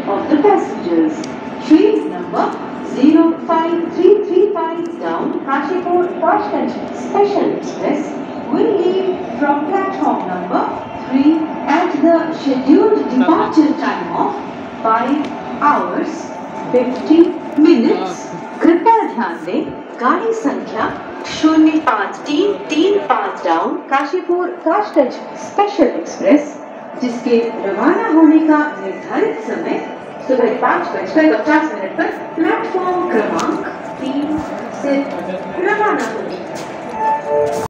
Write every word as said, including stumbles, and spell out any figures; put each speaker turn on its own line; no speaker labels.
of the passengers. Train number zero five three three five down Kashipur-kasganj Special Express will leave from platform number three at the scheduled departure time of five hours fifty minutes. कृपया ध्यान दें, गाड़ी संख्या शून्य पाँच तीन तीन पाँच डाउन काशीपुर-kasganj स्पेशल एक्सप्रेस, जिसके रवाना होने का निर्धारित समय सुबह पाँच बजकर पचास मिनट पर प्लेटफॉर्म क्रमांक तीन से रवाना होगी।